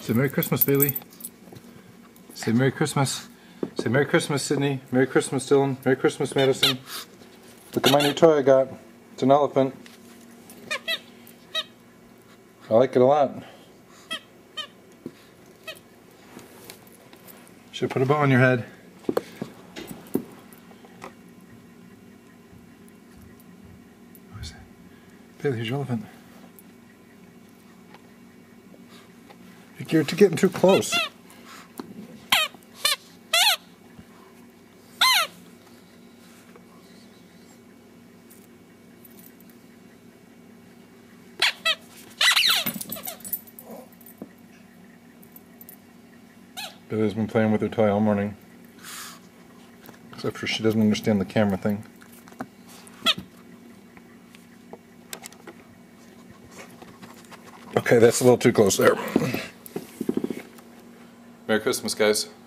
Say Merry Christmas, Bailey. Say Merry Christmas. Say Merry Christmas, Sydney. Merry Christmas, Dylan. Merry Christmas, Madison. Look at my new toy I got. It's an elephant. I like it a lot. Should put a bow on your head. What is that? Bailey, here's your elephant. You're getting too close. Billy's been playing with her toy all morning. Except for she doesn't understand the camera thing. Okay, that's a little too close there. Merry Christmas, guys.